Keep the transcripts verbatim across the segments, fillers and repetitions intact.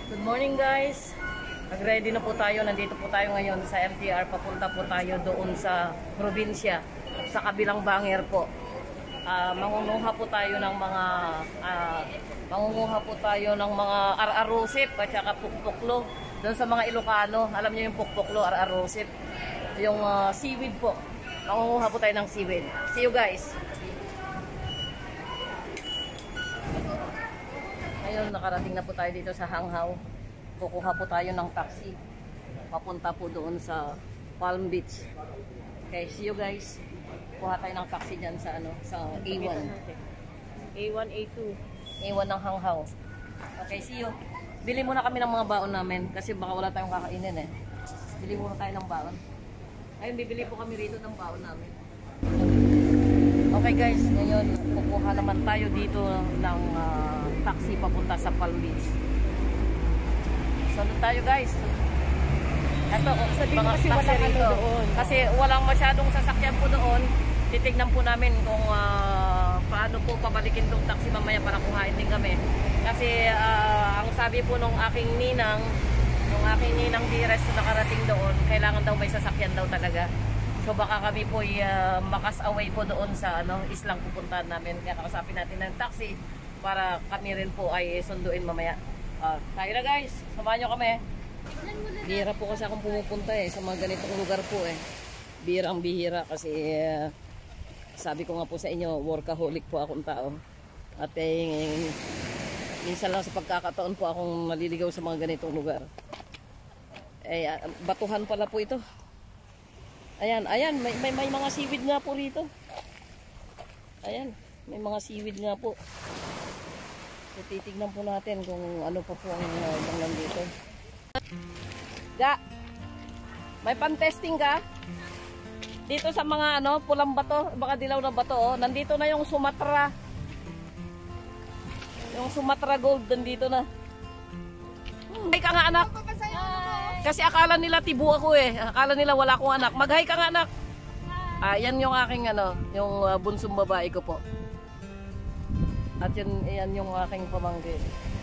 Good morning guys. Nag-ready na po tayo. Nandito po tayo ngayon sa M T R. Papunta po tayo doon sa probinsya. Sa kabilang banger po. Uh, mangunguha po tayo ng mga uh, mangunguha po tayo ng mga ar-arosip at saka pukpuklo. Doon sa mga Ilocano. Alam niyo yung pukpuklo, ar-arosip. Yung uh, seaweed po. Mangunguha po tayo ng seaweed. See you guys. Ngayon, nakarating na po tayo dito sa Hanghaw. Kukuha po tayo ng taxi. Papunta po doon sa Palm Beach. Okay, see you guys. Kuha tayo ng taxi dyan sa, ano, sa A one. A one, A two. A one ng Hanghaw. Okay, see you. Bili muna kami ng mga baon namin kasi baka wala tayong kakainin eh. Bili muna tayo ng baon. Ayun, bibili po kami rito ng baon namin. Okay guys, ngayon kukuha naman tayo dito ng uh, taxi papunta sa Palm Beach. Sunod tayo guys. Ito, sabihin mga kasi taxi walang rito. ano doon. Kasi walang masyadong sasakyan po doon. Titignan po namin kung uh, paano po pabalikin tong taxi mamaya para kuhain din kami. Kasi uh, ang sabi po nung aking ninang, nung aking ninang Dires na nakarating doon, kailangan daw may sasakyan daw talaga. So baka kami po uh, makas-away po doon sa ano, islang pupuntahan namin. Kaya kausapin natin ng taxi para kami rin po ay sunduin mamaya. Uh, tayo na guys, samahan nyo kami. Bihira po kasi akong pumupunta eh sa mga ganitong lugar po eh. Bihira ang bihira kasi uh, sabi ko nga po sa inyo, workaholic po akong tao. At eh, minsan lang sa pagkakataon po akong naliligaw sa mga ganitong lugar. Eh, uh, batuhan pala po ito. Ayan, ayan, may, may, may mga seaweed nga po rito. Ayan, may mga seaweed nga po. So, titignan po natin kung ano pa po ang uh, nandito. Ga, may pan-testing ka? Dito sa mga ano, pulang bato, baka dilaw na bato, oh. Nandito na yung Sumatra. Yung Sumatra Gold, nandito na. Ay ka nga anak. Kasi akala nila tibu ako eh. Akala nila wala akong anak. Mag-hi ka nga anak. Ah, yan yung aking ano, yung uh, bunsong babae ko po. At yan, yan yung aking pamangkin.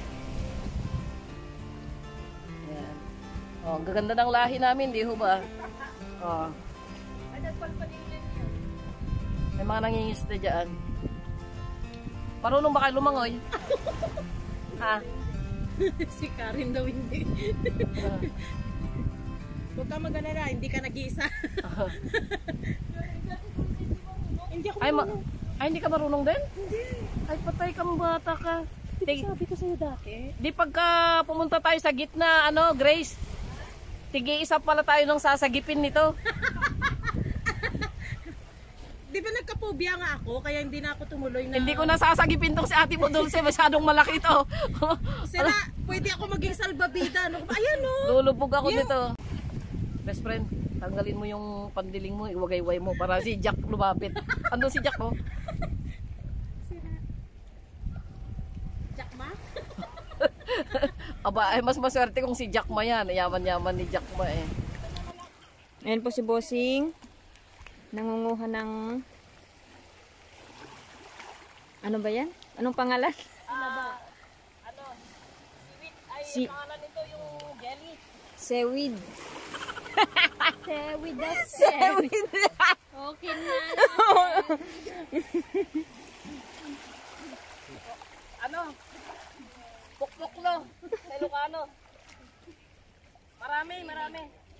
Yan. Oh, gaganda ng lahi namin, di ho ba? Oh. May mga nangingisda dyan. Parunong ba kayo lumangoy? Ha? Si Karen daw hindi. Uh. Huwag ka mag-alala, hindi ka nag-iisa. Uh. Hindi ako ay, marunong. Ay, hindi ka marunong din? Hindi. Ay, patay kang bata ka. Di sabi ko sa'yo dati. Di pagka pumunta tayo sa gitna, ano, Grace, tigi-isa pala tayo ng sasagipin nito. Di ba nagka-phobia nga ako, kaya hindi na ako tumuloy na... Hindi ko na sasagipin tong si Ate mo Dulce, masyadong malaki to. Sila, pwede ako maging salbabida. Ano? Ayan o. Oh. Lulubog ako Yeah. nito. Best friend, tanggalin mo yung pandiling mo, iwagay-way mo para si Jack lumapit. Ando si Jack mo? Sila. Jack ma? Aba, ay mas maswerte kung si Jack ma yan. Yaman-yaman ni Jack ma eh. Ayan po si Bossing. Nangunguha ng... Ano ba yan? Anong pangalan? Ah, ano? Seaweed. Ay, Si pangalan nito yung jelly. Seaweed. Seaweed na Seaweed. Okay na. Ano? Pukpuklo. Sa Ilocano. Marami, marami.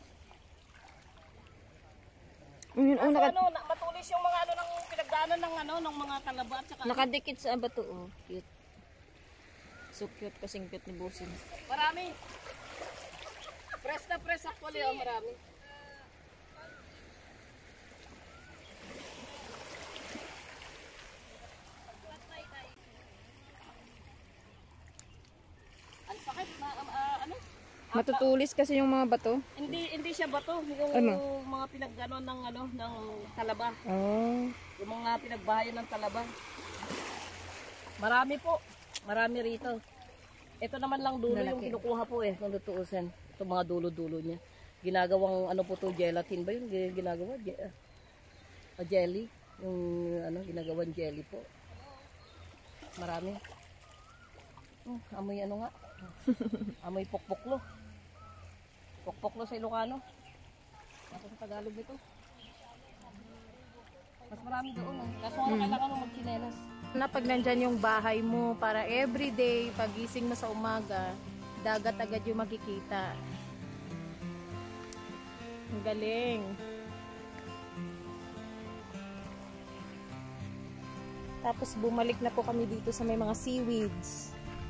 Yun, oh, Kaso naka, ano, na- matulis yung mga ano ng pinagdaanan ng ano, ng mga talaba at saka nakadikit sa bato. Oh, cute. So cute kasing cute ni Bossing. marami. Press na press actually, oh, marami. Ang sakit na uh, ano? Matutulis kasi yung mga bato. Hindi hindi siya bato, yung Ano? mga pinaggano ng ano ng talaba. Oh. Yung mga pinagbahayan ng talaba. Marami po. Marami rito. Ito naman lang dulo Lalaki. yung kinukuha po eh, kung tutuusin. Ito mga dulo-dulo niya. Ginagawang ano po to, gelatin ba yun? Ginagawa? Je uh, jelly. Yung ano, ginagawang jelly po. Marami. Oh, amoy ano nga. Amoy pokpoklo. Pokpoklo sa Ilocano. Ako sa Tagalog nito. Mas marami doon. Eh. Kaso ano, kailangan mo magchinelas. Na pag nandyan yung bahay mo, para everyday, pagising mo sa umaga, dagat agad yung makikita. Ang galing. Tapos bumalik na po kami dito sa may mga seaweeds.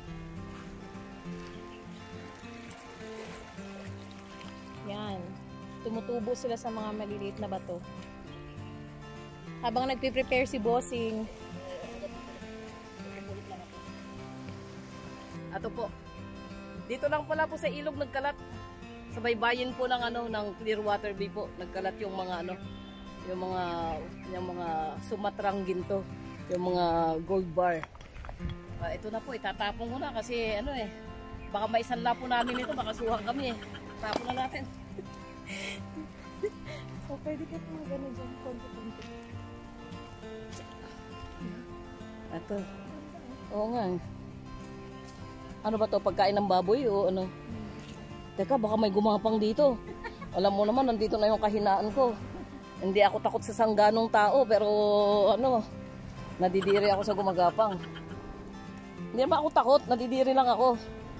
Yan. Tumutubo sila sa mga maliliit na bato. Habang nagpe-prepare si Bossing. Ato po. Dito lang pala po sa ilog nagkalat. Sa baybayin po ng ano ng Clearwater Bay po, nagkalat yung mga ano, yung mga yung mga Sumatrang ginto, yung mga gold bar. Uh, ito na po, itatapon ko na kasi ano eh, baka maisanla po namin ito, baka suha kami eh. Tapon na natin. So, pwede ka po gano'n dyan, konti-konti. Ito. Oo nga. Ano ba to? Pagkain ng baboy o ano? Teka, baka may gumapang dito. Alam mo naman, nandito na yung kahinaan ko. Hindi ako takot sa sangganong tao, pero ano, nadidiri ako sa gumagapang. Hindi naman ako takot, nadidiri lang ako.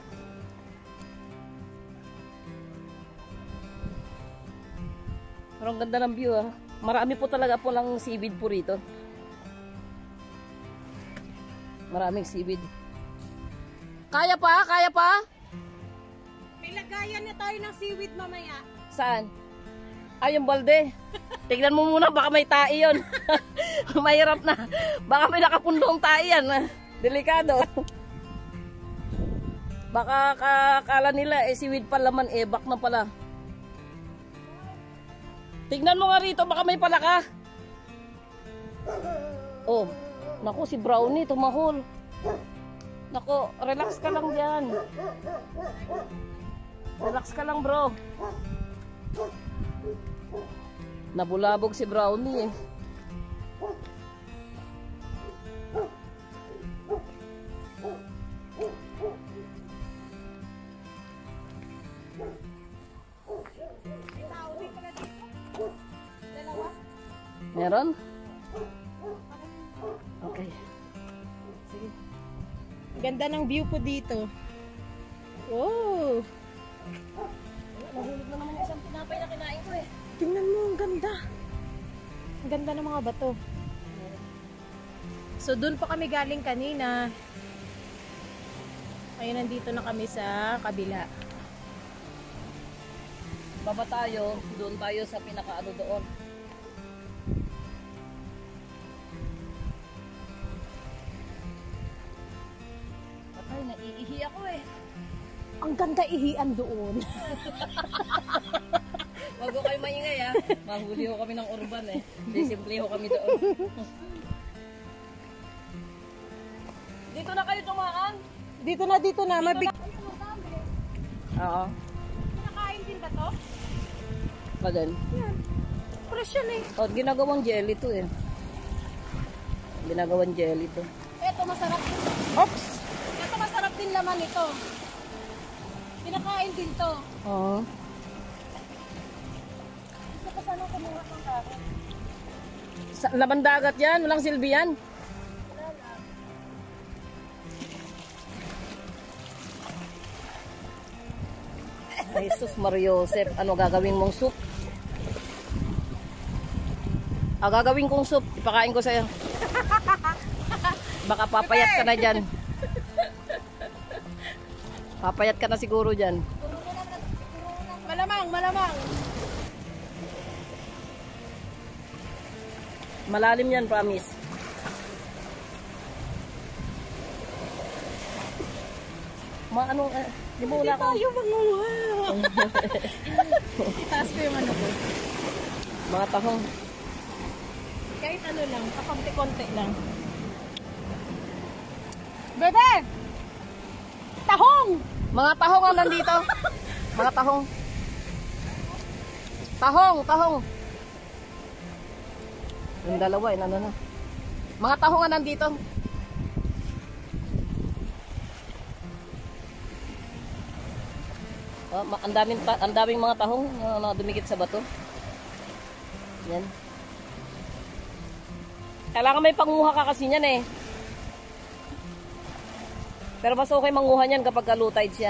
Pero ang ganda ng view ah. Marami po talaga po lang seaweed po rito. Maraming seaweed. Kaya pa? Kaya pa? May lagayan na tayo ng seaweed mamaya. Saan? Ay, yung balde. Tignan mo muna, baka may tae yun. Mahirap na. Baka may nakapundong tae yan. Delikado. Baka kakala nila, eh, seaweed pa laman, eh, bak na pala. Tignan mo nga rito, baka may palaka. Oh, naku, si Brownie, tumahol. Naku, relax ka lang dyan. Relax ka lang, bro. Nabulabog si Brownie eh. Meron? Okay. Sige. Ganda ng view po dito. Wow! Nahulog na naman yung isang tinapay na kinain ko eh. Tingnan mo, ang ganda. Ang ganda ng mga bato. So, dun po kami galing kanina. Ayun, nandito na kami sa kabila. Baba tayo, doon tayo sa pinakaano doon. Patay, naiihi ako eh. Ang ganda ihian doon. Wag ko kayo maingay ha. Mahuli ho kami ng urban eh. Simple ho kami doon. Dito na kayo tumaan? Dito na, dito na. Mabig... Oo. Kinakain din ba to? Pa din? Yan. Fresh yan eh. Oh, ginagawang jelly to eh. Ginagawang jelly to. Ito masarap din. Oops! Ito masarap din laman ito. Kinakain din to. Oo. Gusto ko sana kumuha ng karon. Sa laban dagat yan, walang silbi yan. Wala lang. Ay, Jesus Mariosep, ano gagawin mong soup? Ah, gagawin kong soup, ipakain ko sa'yo. Baka papayat ka na dyan. Papayat ka na siguro dyan. Malamang, malamang. Malalim yan, promise. Ma, ano, eh, di mo wala ko. Tayo manguha. Itaas ko yung ano ko. Mga tahong. Kahit ano lang, kakonti-konti lang. Bebe! Tahong! Mga tahong ang nandito. Mga tahong. Tahong, tahong. Yung dalawa, eh, ano na. Mga tahong ang nandito. Oh, ma- ang daming ta- ang daming mga tahong na, na dumikit sa bato. Yan. Kailangan may panguha ka kasi niyan eh. Pero mas okay manguha niyan kapag low tide siya.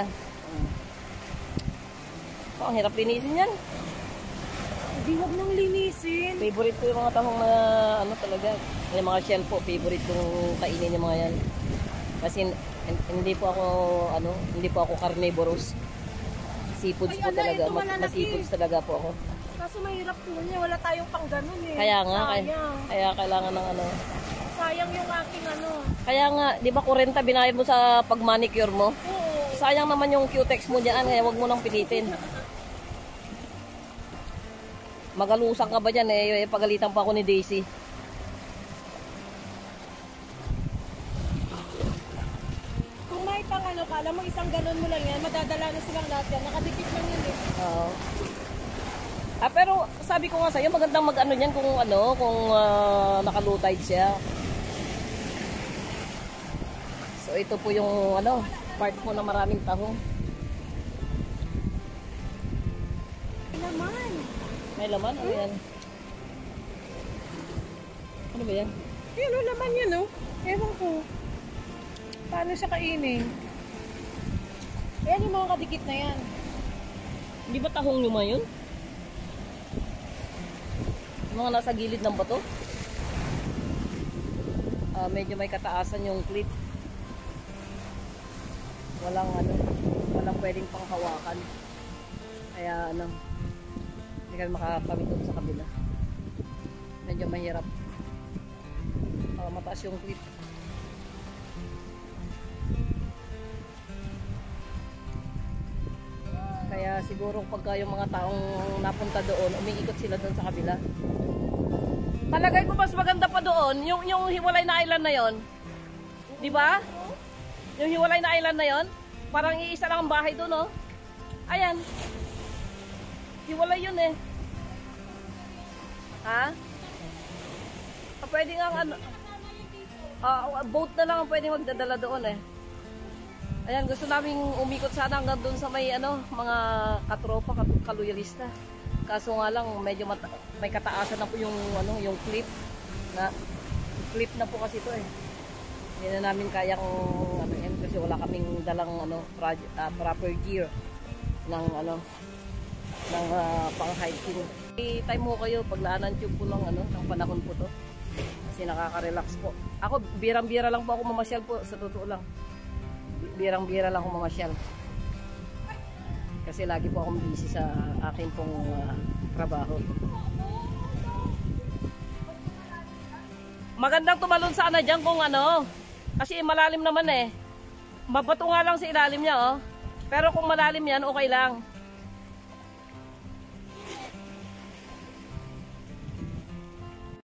Oh, ang hirap linisin yan. Hindi, wag nang linisin. Favorite ko yung mga tahong na ano talaga. Yung mga shell po, favorite kong kainin yung mga yan. Kasi hin- hindi po ako ano, hindi po ako carnivorous. Seafoods Ay, po ala, talaga. ito Mas, malalaki. mas seafoods talaga po ako. Kaso mahirap po niya. Wala tayong pang ganun eh. Kaya nga, kaya, Sayang. kaya kailangan ng ano. Sayang yung aking ano. Kaya nga, di ba kurenta binayad mo sa pag-manicure mo? Oo. Sayang naman yung Q-Tex mo dyan, kaya wag mo nang pilitin. Magalusang ka ba dyan eh, eh, pagalitan pa ako ni Daisy. Kung may pang ano ka, alam mo isang ganun mo lang yan, madadala na silang lahat yan. Nakadikit lang yan eh. Oo. Ah, pero sabi ko nga sa'yo, magandang mag-ano yan kung ano, kung uh, nakalutide siya. So ito po yung ano, part po na maraming tahong. Naman. May laman? Ano yan? Ano ba yan? Yan o, laman yan o. Ewan ko. Paano siya kainin? Ayan yung mga kadikit na yan. Di ba tahong luma yun? Yung mga nasa gilid ng bato? Ah, medyo may kataasan yung clip. Walang ano, walang pwedeng panghawakan. Kaya ano, hindi kami makakamit doon sa kabila. Medyo mahirap. Ah, mataas yung clip. Kaya siguro pagka yung mga taong napunta doon, umiikot sila doon sa kabila. Palagay ko mas maganda pa doon, yung, yung hiwalay na island na yon. Di ba? Yung hiwalay na island na yon, parang iisa lang ang bahay doon, oh. Ayan. Hiwalay yun eh. Ha? Ah, pwede nga ano, ah, boat na lang ang pwede magdadala doon eh. Ayan, gusto naming umikot sana hanggang doon sa may ano, mga katropa, kat- kaluyalista. Kaso nga lang medyo mata- may kataasan na po yung ano, yung clip na clip na po kasi ito eh. Hindi na namin kayang ano yan kasi wala kaming dalang ano, project, uh, proper gear ng ano ng uh, pang-hiking. I-time mo kayo paglaanan tube po ng ano, ng panahon po to. Kasi nakaka-relax po. Ako birang-bira lang po ako mamasyal po sa totoo lang. Birang-bira lang ako mamasyal. Kasi lagi po akong busy sa akin pong uh, trabaho. Magandang tumalon sana dyan kung ano. Kasi malalim naman eh. Mabato nga lang sa ilalim niya oh. Pero kung malalim yan, okay lang.